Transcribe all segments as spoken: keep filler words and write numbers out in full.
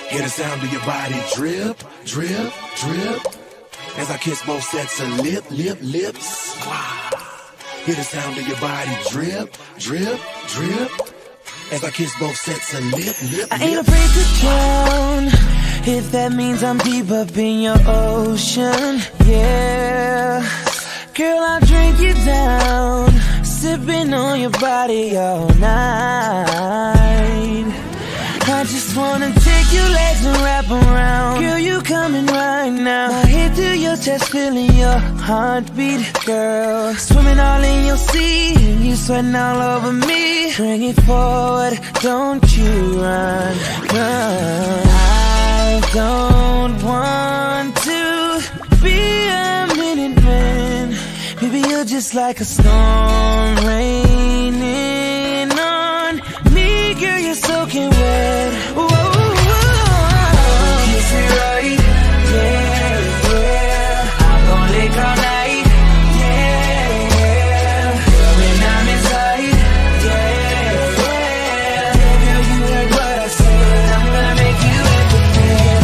Hear the sound of your body drip, drip, drip. As I kiss both sets of lip, lip, lips. Hear the sound of your body drip, drip, drip. As I kiss both sets of lip, lip, I ain't afraid to drown, if that means I'm deep up in your ocean, yeah. Girl, I'll drink you down, sipping on your body all night. I just wanna take your legs and wrap around. Girl, you coming right now. My head to your chest, feeling your heartbeat, girl. Swimming all in your sea, and you sweating all over me. Bring it forward, don't you run, run. I don't want to be a minute man. Baby, you're just like a storm raining on me. Girl, you're soaking wet. Whoa, whoa, whoa. Kiss it right, yeah, yeah. I'm gon' lick all night, yeah, yeah. Girl, when I'm inside, yeah, yeah. Girl, you heard what I said. I'm gonna make you at the bed,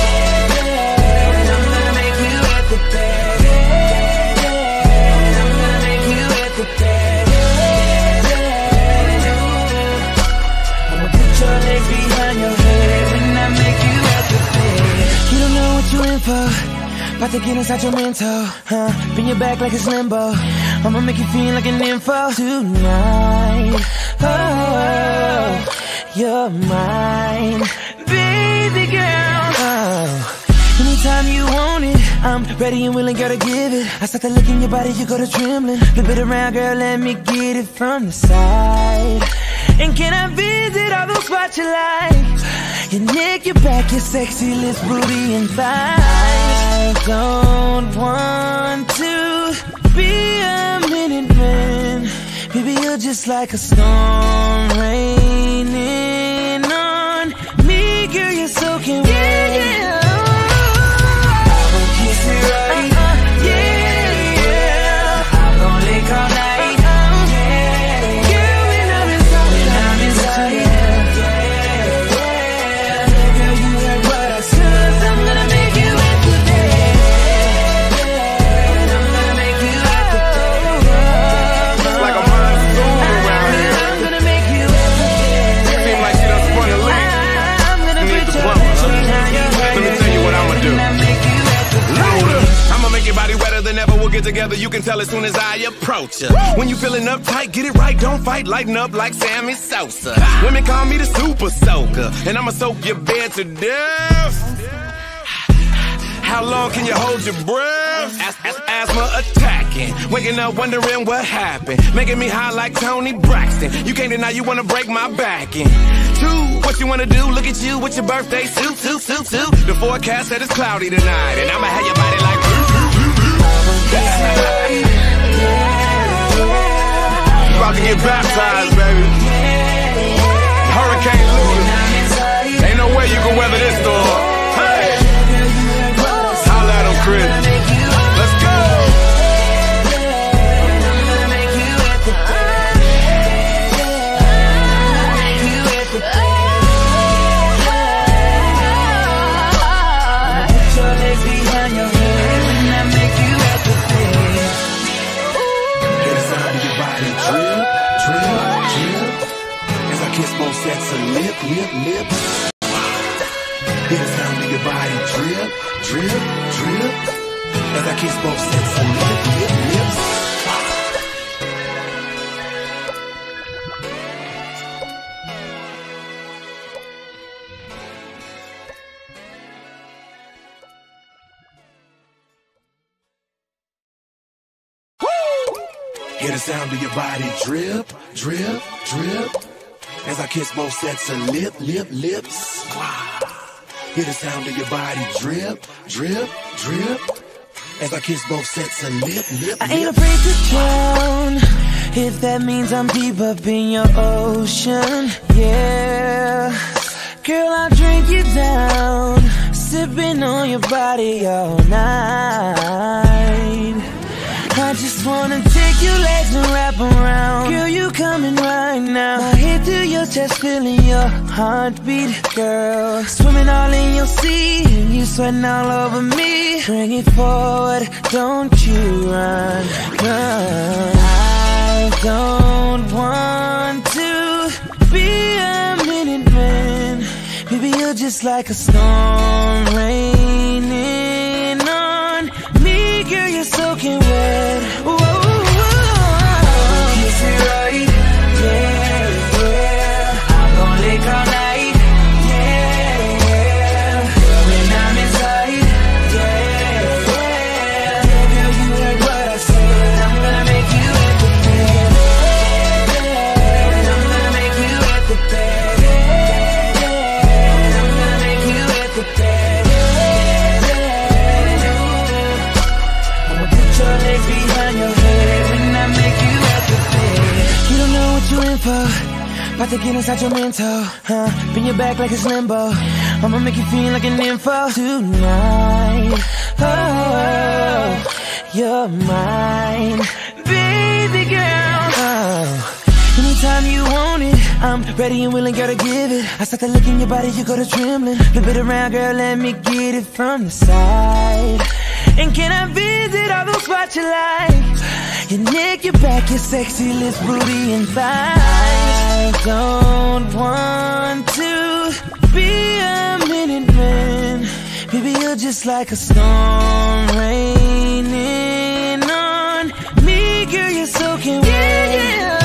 I'm gonna make you at the bed, I'm gonna make you at the bed. I'ma put your legs behind your head when I make you at the bed. You don't know what you're in for, about to get inside your mental, huh? Bring your back like it's limbo. I'ma make you feel like an info tonight. Oh, you're mine, baby girl. Oh, anytime you want it, I'm ready and willing, girl, to give it. I start to look in your body, you go to trembling. Flip it around, girl, let me get it from the side. And can I visit all those spots you like? Your neck, your back, your sexy lips, booty, and thighs. I don't want to be a minute man. Baby, you're just like a storm raining on me. Girl, you're soaking wet. Yeah, yeah. I'm gon' kiss it right, uh, uh, yeah, yeah. I'm gon' lick all night. Your body wetter than ever, we'll get together, you can tell as soon as I approach ya. When you feeling uptight, get it right, don't fight, lighten up like Sammy Sosa. Women call me the super soaker, and I'ma soak your bed to death. How long can you hold your breath? As as asthma attacking, waking up wondering what happened, making me high like Tony Braxton. You can't deny you wanna break my back in two. What you wanna do? Look at you with your birthday suit, suit, suit, suit. The forecast said it's cloudy tonight, and I'ma have your body like about to get baptized, baby. Hurricane Luda. Ain't no way you can weather this storm. Hey, holla at him, Chris. Let's go. Put your legs behind your head when I make you at the bed. Hear the sound of your body drip, drip, drip. As I kiss both sets of lip, lip, lips. Hear the sound of your body drip, drip, drip. As I kiss both sets of lip, lip, lips. Hear the sound of your body drip, drip, drip. As I kiss both sets of lip, lip, lips. Hear the sound of your body drip, drip, drip. As I kiss both sets of lip, lip, I ain't afraid to drown, if that means I'm deep up in your ocean, yeah. Girl, I'll drink you down, sipping on your body all night. I just wanna take your legs and wrap around. Girl, you coming right now. My head to your chest, feeling your heartbeat, girl. Swimming all in your sea, and you sweating all over me. Bring it forward, don't you run, run. I don't want to be a minute man. Baby, you're just like a storm raining on me. Girl, you're soaking wet. Whoa, whoa. Kiss it right, yeah, yeah. I'm gonna lick all night, yeah, yeah. When I'm inside, yeah, yeah. Girl, you heard what I said. I'm gonna make you at the bed. I'm gonna make you at the bed. I'm gonna make you at the bed. I'ma put your legs behind your head when I make you at the bed. You don't know what you're in for. About to get inside your mental, huh? Bend your back like it's limbo. I'ma make you feel like an info tonight. Oh, you're mine, baby girl. Oh. Anytime you want it, I'm ready and willing, girl, to give it. I start to look in your body, you go to trembling. Flip it around, girl, let me get it from the side. And can I visit all those spots you like? Your neck, your back, your sexy lips, booty, and thighs. I don't want to be a minute man. Baby, you're just like a storm raining on me. Girl, you're soaking wet. Yeah, yeah.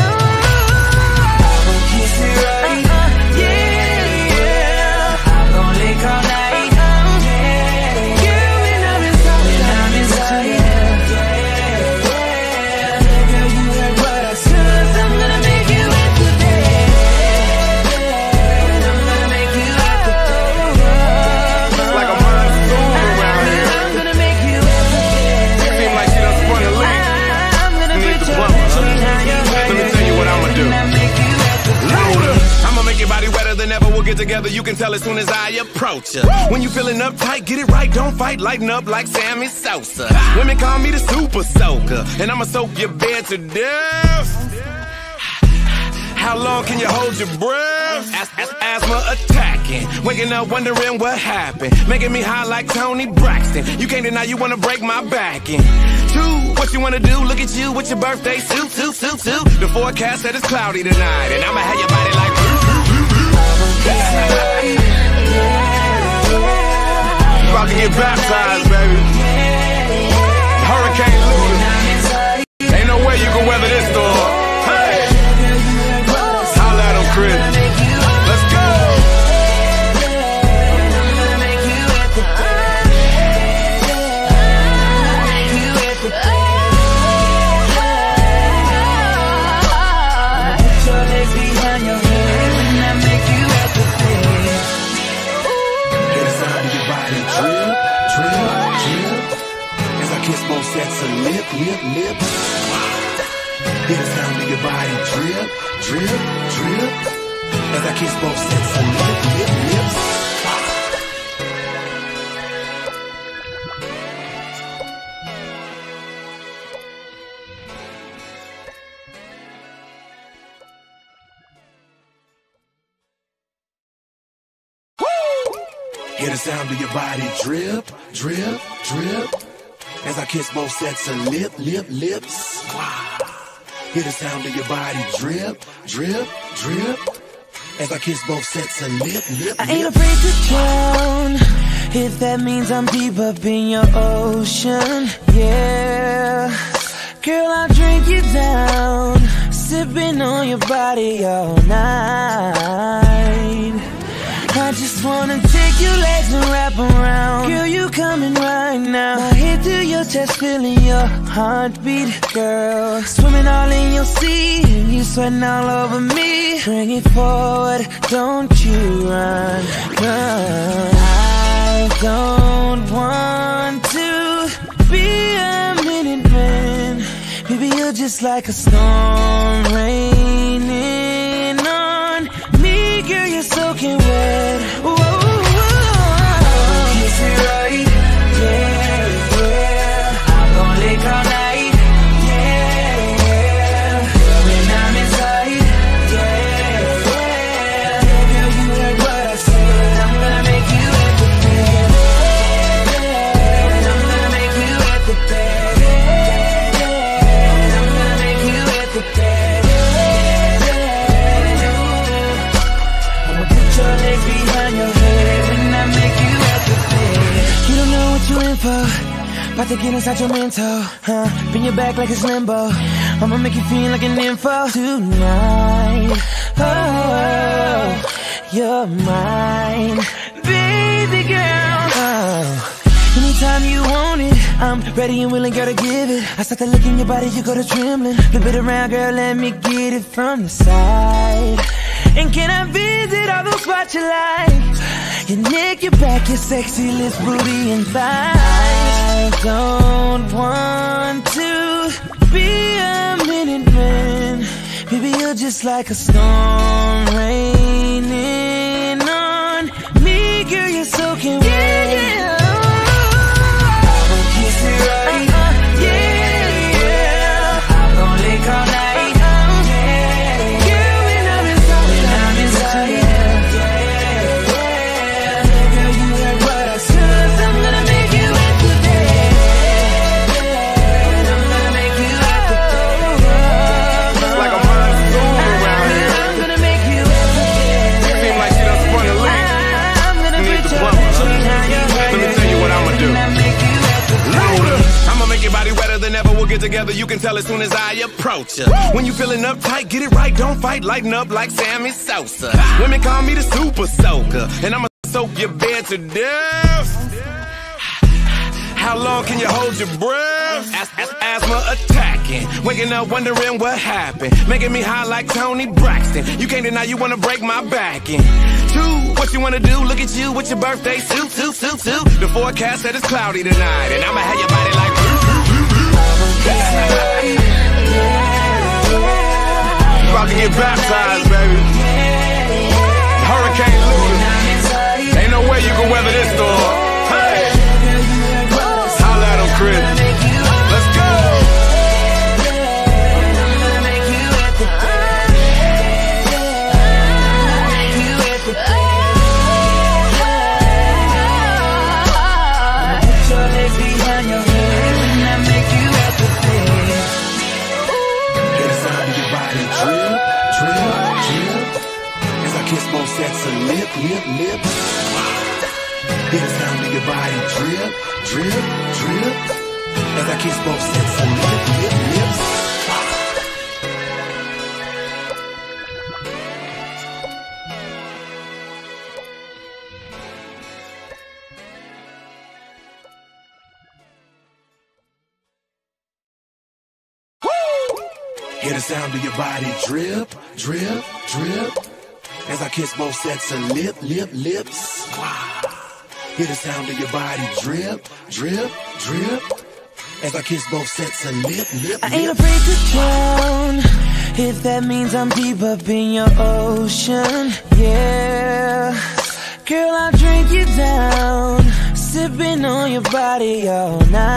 Kiss it right, uh, uh, yeah, yeah. I'm gonna lick all night, yeah, yeah. Girl, when I'm inside, when I'm inside, yeah, yeah, yeah. Girl, you heard what I said. I'm gonna make you at the bed. I'm gonna make you at the bed. It's like a monsoon around here. I'm gonna make you at the bed. Seems like she done spun a leak. I'm gonna Need put the your bumper. legs behind your head. Let me tell you what I'ma do. When I make you at the bed. I'ma make your body wetter than ever. We'll get together, you can tell as soon as I approach ya. When you feeling uptight, get it right, don't fight. Lighten up like Sammy Sosa. Women call me the super soaker, and I'ma soak your bed to death. How long can you hold your breath? As as asthma attacking, waking up wondering what happened. Making me high like Tony Braxton. You can't deny you wanna break my back in. Two, what you wanna do? Look at you with your birthday suit, suit, suit, suit. The forecast said it's cloudy tonight, and I'ma have your body like. You about to get baptized, baby. Hurricane Luda. Ain't no way you can weather this storm. Hey, holla at him, Chris. Let's go. Put your legs behind your head when I make you at the bed. Hear the sound of your body drip, drip, drip. As I kiss both sets of lip, lip, lips. Hear the sound of your body drip, drip, drip. As I kiss both sets of lip, lip, lips. Hear the sound of your body drip, drip, drip. As I kiss both sets of lip, lip, lips. Hear the sound of your body drip, drip, drip. As I kiss both sets of lip, lip, I ain't lips. afraid to drown if that means I'm deep up in your ocean, yeah. Girl, I'll drink you down, sipping on your body all night. I just wanna take your legs and wrap around. Girl, you coming right now. My head to your chest, feeling your heartbeat, girl. Swimming all in your sea, and you sweating all over me. Bring it forward, don't you run, run. I don't want to be a minute man. Baby, you're just like a storm raining on me. Girl, you're soaking wet. Whoa, whoa. Kiss it right, yeah, yeah. I'm gonna lick all night, info, about to get inside your mental, huh? Bring your back like it's limbo. I'ma make you feel like an info tonight. Oh, you're mine, baby girl. Oh, anytime you want it, I'm ready and willing, girl, to give it. I start to look in your body, you go to trembling. Flip it around, girl, let me get it from the side. And can I visit all those spots you like? Your neck, your back, your sexy lips, booty, and thighs. I don't want to be a minute man. Baby, you're just like a storm raining on me. Girl, you're soaking wet. Yeah, yeah. I'm gonna kiss it right. Uh-uh. Yeah, yeah. I'm gonna lick all night. Yeah, girl, when I'm inside, when I'm inside, yeah, yeah, yeah. Girl, you heard what I said. I'm gonna make you wet today. I'm gonna make you wet today. Looks like a monsoon around here. I'm gonna make you wet today. Seems like she done spun a leak. I'm gonna Need put the your plumber. Let me tell you what I'ma do. Louder! I'ma make your body wetter than ever. We'll get together, you can tell as soon as I approach ya. When you feeling uptight, get it right, don't fight. Lighten up like Sammy Sosa. Women call me the super soaker, and I'ma soak your bed to death. How long can you hold your breath? As as asthma attacking, waking up wondering what happened, making me high like Tony Braxton. You can't deny you wanna break my back in two. What you wanna do? Look at you with your birthday suit, suit, suit, suit. The forecast said it's cloudy tonight, and I'ma have your body like. You about to get baptized, baby. Hurricane Luda. Ain't no way you can weather this storm. Hey, holla at him, Chris. Let's go. Both sets of lip, lip, lips. Hear the sound of your body drip, drip, drip. As I kiss both sets of lip, lip, lips. Hear the sound of your body drip, drip, drip. As I kiss both sets of lip, lip, lips. Hear the sound of your body drip, drip, drip. As I kiss both sets of lip, lip, I ain't lips. afraid to drown, if that means I'm deep up in your ocean. Yeah, girl, I'll drink you down, sipping on your body all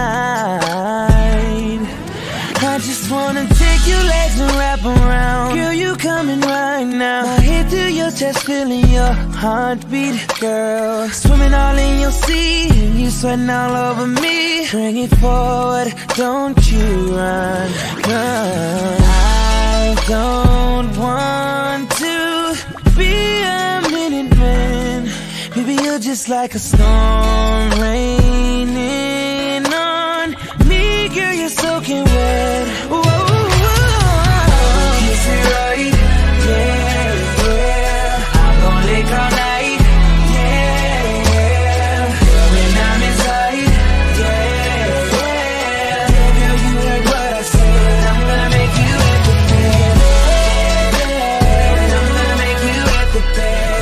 night. I just wanna take your legs and wrap around. Girl, you coming right now. My head to your chest, feeling your heartbeat, girl. Swimming all in your sea, and you sweating all over me. Bring it forward, don't you run, run. I don't want to be a minute man. Baby, you're just like a storm raining on me. Girl, you're soaking wet. Whoa, whoa. Kiss it right, yeah, yeah. I'm gonna lick all night, yeah, yeah. When I'm inside, yeah, yeah. Girl, you heard what I said. I'm gonna make you wet the bed. I'm gonna make you wet the bed.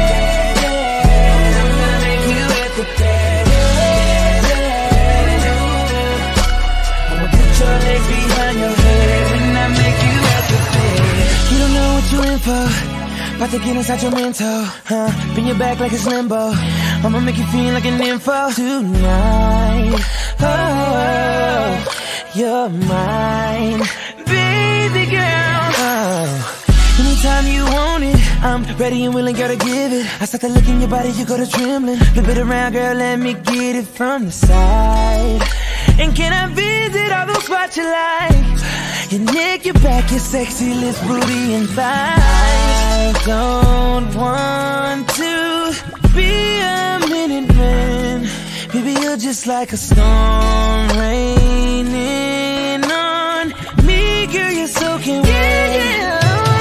I'm gonna make you wet the bed. I'ma put your legs behind your head when I make you wet the bed. You don't know what you're in for, about to get inside your mental, huh? Bring your back like it's limbo. I'ma make you feel like an info tonight. Oh, you're mine, baby girl. Oh, anytime you want it, I'm ready and willing, girl, to give it. I start to look in your body, you go to trembling. Flip it around, girl, let me get it from the side. And can I visit all those spots you like? Your neck, your back, your sexy lips, booty, and thighs. I don't want to be a minute man. Baby, you're just just like a storm raining on me. Girl, you're soaking wet. Yeah, yeah.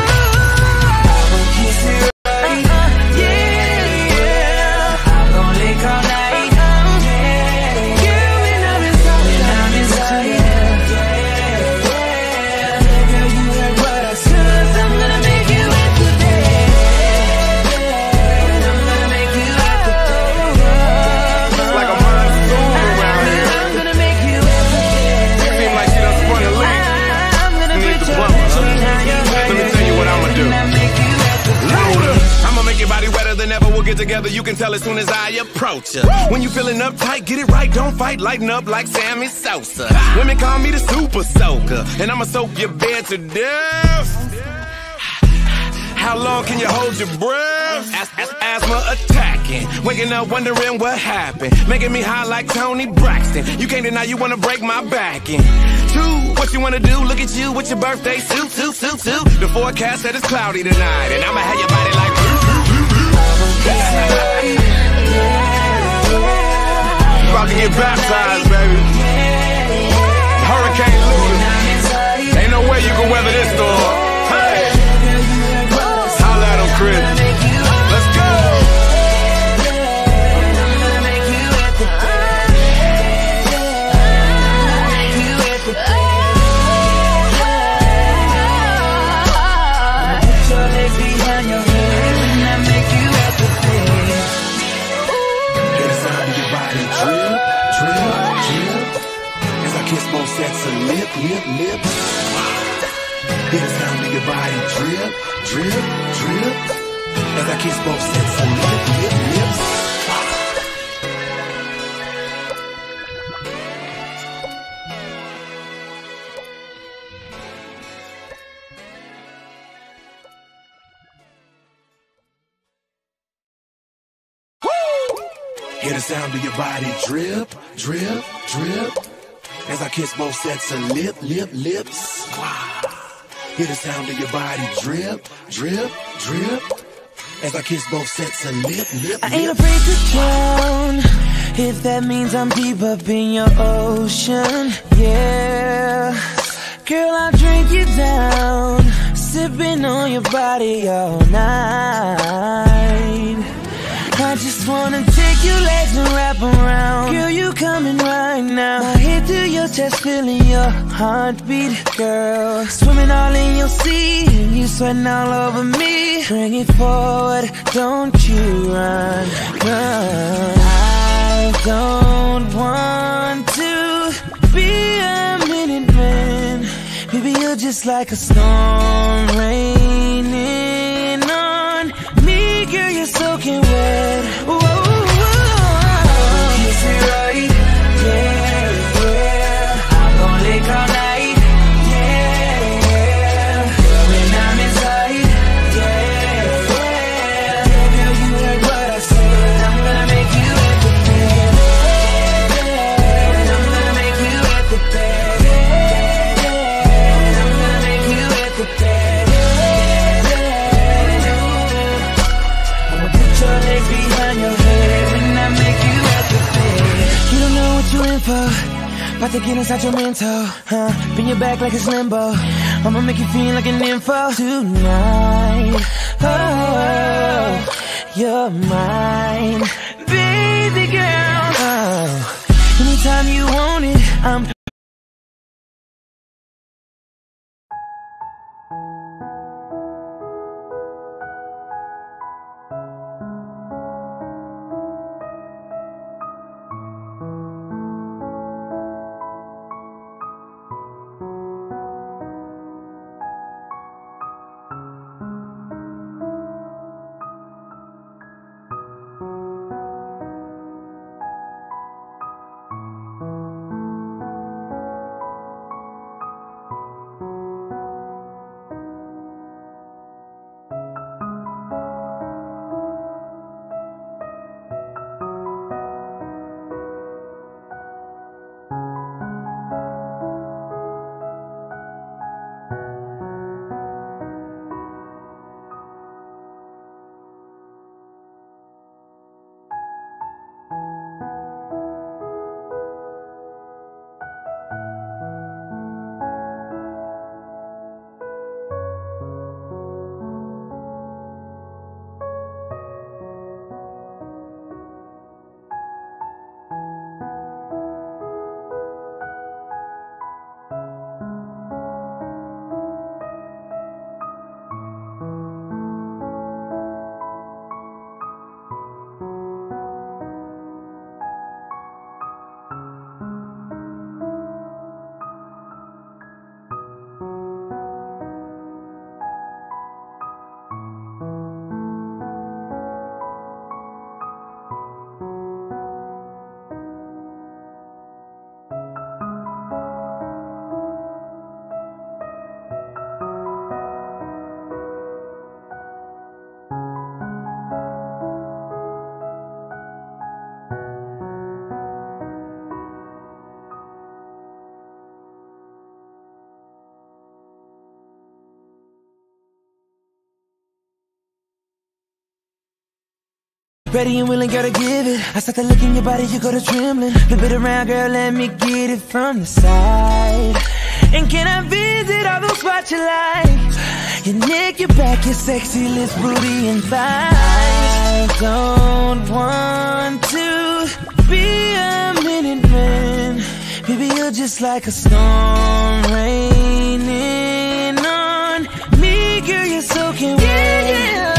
We'll get together, you can tell as soon as I approach ya. When you feeling uptight, get it right, don't fight, lighten up like Sammy Sosa. Women call me the super soaker, and I'ma soak your bed to death. How long can you hold your breath? As as asthma attacking, waking up wondering what happened, making me high like Tony Braxton. You can't deny you wanna break my back in. Two, what you wanna do? Look at you with your birthday suit, suit, suit, suit. The forecast said it's cloudy tonight, and I'ma have your body like. About to get baptized, baby. Hurricane Luda. Ain't no way you can weather this storm. Hey, holla at him, Chris. Let's go. Put your legs behind your head and I make you at the bed. Hear the sound of your body drip, drip, drip. As I kiss both sets of lip, lip, lips. Hear the sound of your body drip, drip, drip. As I kiss both sets of lip, lip, lips. Hear the sound of your body drip, drip, drip. As I kiss both sets of lip, lip, lips. Wow. Hear the sound of your body drip, drip, drip. As I kiss both sets of lip, lip, I ain't lips. afraid to drown, if that means I'm deep up in your ocean. Yeah, girl, I'll drink you down, sipping on your body all night. I just wanna take your legs and wrap around. Girl, you coming right now. My head to your chest, feeling your heartbeat. Girl, swimming all in your sea, and you sweating all over me. Bring it forward, don't you run, run. I don't want to be a minute man. Baby, you're just like a storm raining on me. Girl, you're soaking wet. Whoa, whoa, whoa. Kiss it right, yeah, yeah. I'm gon' lick all night, yeah, yeah. When I'm inside, yeah, yeah. Girl, you heard what I said. I'm gonna make you at the bed. I'm gonna make you at the bed. I'm gonna make you at the bed. Your legs behind your head when I make you at the bed. You don't know what you're in for, about to get inside your mental, huh? Bend your back like it's limbo. I'ma make you feel like an info tonight. Oh, you're mine, baby girl. Oh, anytime you want it, I'm Ready and willing, girl, to give it. I start to look in your body, you go to trembling. Flip it around, girl, let me get it from the side. And can I visit all those spots you like? Your neck, your back, your sexy lips, booty, and thighs. I don't want to be a minute man. Baby, you're just like a storm raining on me. Girl, you're soaking wet. Yeah, yeah.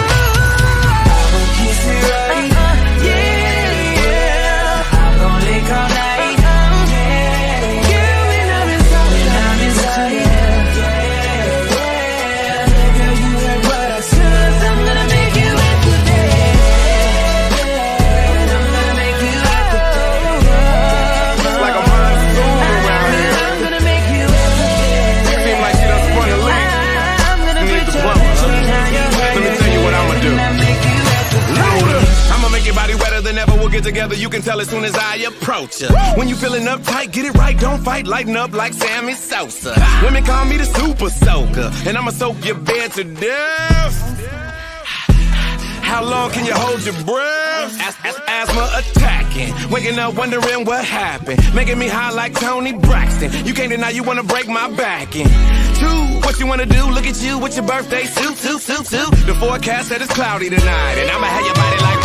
Get together, you can tell as soon as I approach ya. When you feeling uptight, get it right, don't fight, lighten up like Sammy Sosa. Women call me the super soaker, and I'ma soak your bed to death. How long can you hold your breath? As as asthma attacking, waking up wondering what happened, making me high like Tony Braxton. You can't deny you wanna break my back in. Two, what you wanna do? Look at you with your birthday suit, suit, suit, suit. The forecast said it's cloudy tonight, and I'ma have your body like.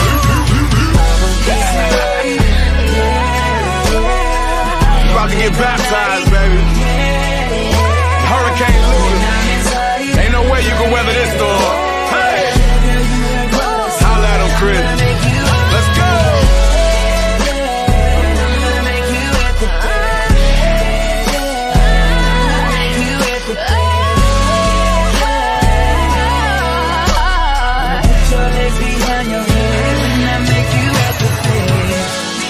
You about to get baptized, baby. Hurricane Luda. Ain't no way you can weather this storm. Hey, holla at him, Chris. Let's go. Put your legs behind your head and I make you at the bed.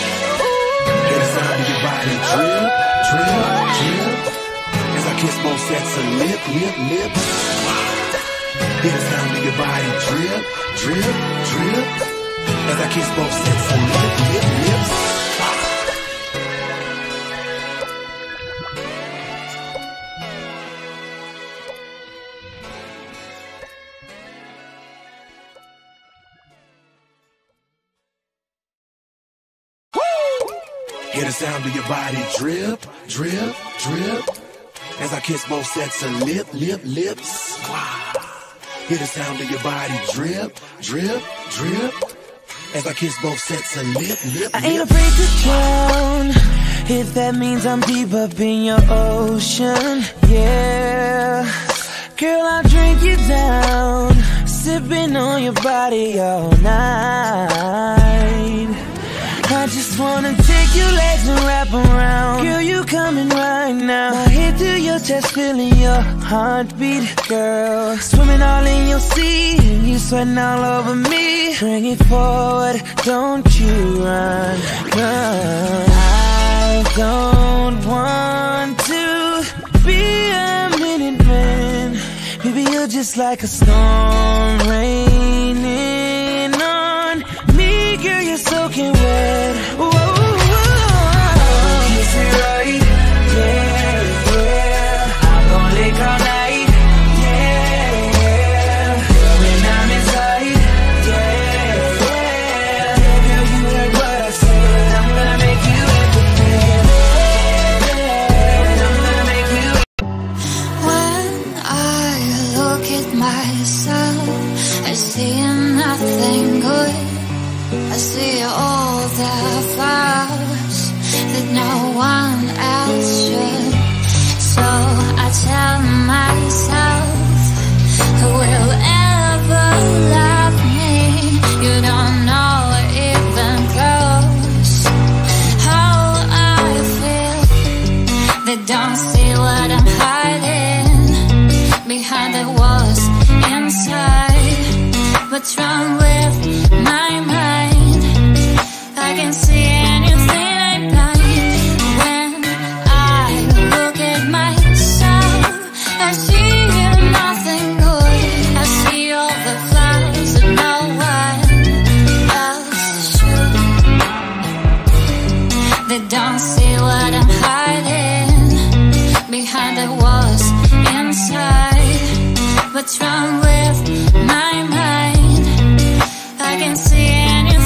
Kiss both sets of lip, lip, lips. Hear the sound of your body drip, drip, drip. As I kiss both sets of lip, lip, lips. Woo! Hear the sound of your body drip, drip, drip. As I kiss both sets of lip, lip, lips. Hear the sound of your body drip, drip, drip. As I kiss both sets of lip, lip, I ain't afraid to drown, if that means I'm deep up in your ocean. Yeah, girl, I'll drink you down, sipping on your body all night. I just wanna take your legs and wrap around. Girl, you coming right now. My head to your chest, feeling your heartbeat, girl. Swimming all in your sea, and you sweating all over me. Bring it forward, don't you run, run. I don't want to be a minute man. Baby, you're just like a storm raining on me. Girl, you're soaking wet. Whoa, whoa, whoa. Kiss it right, yeah, yeah. I'm gon' lick all night, yeah, yeah. When I'm inside, yeah, yeah. Girl, you heard what I said. I'm gonna make you everything. I'm gonna make you. When I look at myself, I see nothing good. I see all the flaws that no one else should. So I tell myself, who will ever love me? You don't know even close how I feel. They don't see what I'm hiding behind the walls inside. What's wrong with my mind? I can see anything I'm blind. When I look at myself, I see nothing good. I see all the flaws that no one else should. They don't see what I'm hiding behind the walls inside. What's wrong with my mind? I can see anything.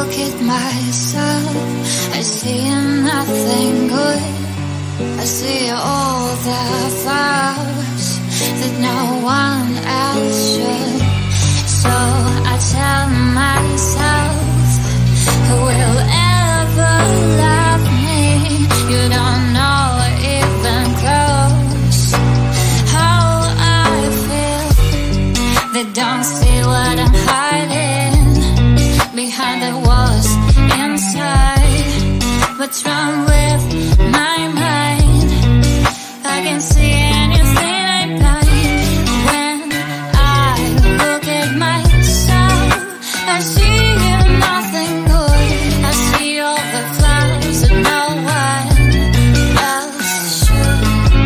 look at myself, I see nothing good. I see all the flaws that no one else should. So I tell myself, who will ever love me? You don't know even close how I feel. They don't see what I'm hiding behind the walls inside. What's wrong with my mind? I can see anything I like. When I look at myself, I see nothing good. I see all the flaws that no one else should.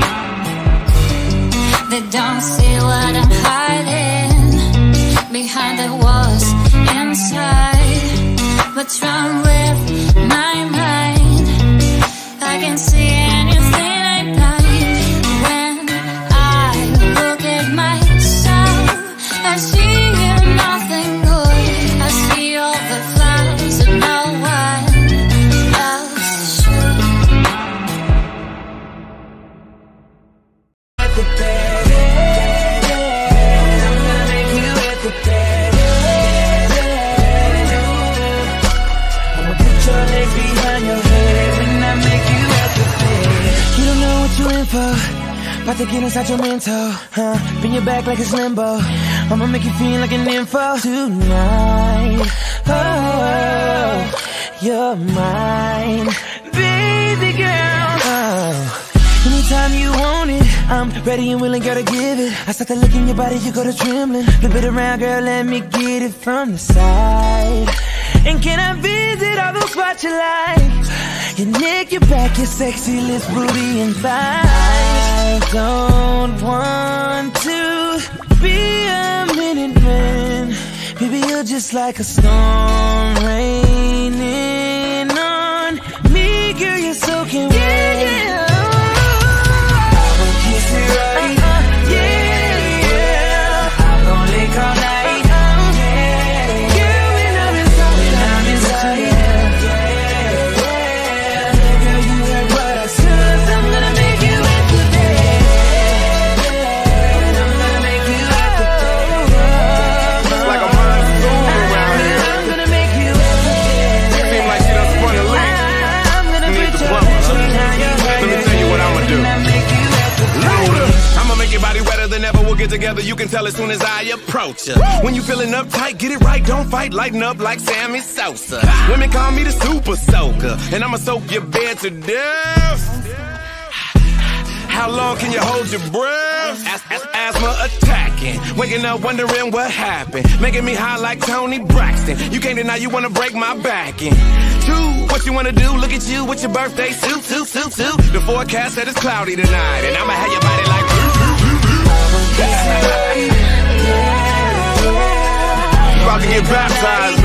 They don't see what I'm hiding behind the walls inside. What's wrong with my mind? I can see anything I like. When I look at myself, I see nothing good. I see all the flaws that no one else should. At the bed, I'm gonna make you at the bed. I'ma put your legs behind your head when I make you at the bed. You don't know what you're in for, about to get inside your mental, huh? Bend your back like it's limbo. I'ma make you feel like an info tonight. Oh, you're mine, baby girl. Oh, anytime you want it, I'm ready and willing, girl, to give it. I start to look in your body, you go to trembling. Flip it around, girl, let me get it from the side. And can I visit all those spots you like? Your neck, your back, your sexy lips, booty, and thighs. I don't want to be a minute man. Maybe you're just like a storm raining on me, girl, you're soaking wet. Yeah, yeah. I'm gonna kiss it right. Uh-uh. Yeah, yeah. I'm gonna lick all night. Get together, you can tell as soon as I approach ya. When you feeling uptight, get it right, don't fight, lighten up like Sammy Sosa. Women call me the super soaker, and I'ma soak your bed to death. How long can you hold your breath? As as asthma attacking, waking up wondering what happened, making me high like Tony Braxton. You can't deny you wanna break my back in two. What you wanna do? Look at you with your birthday suit, suit, suit, suit. The forecast said it's cloudy tonight, and I'ma have your body like. About to get baptized.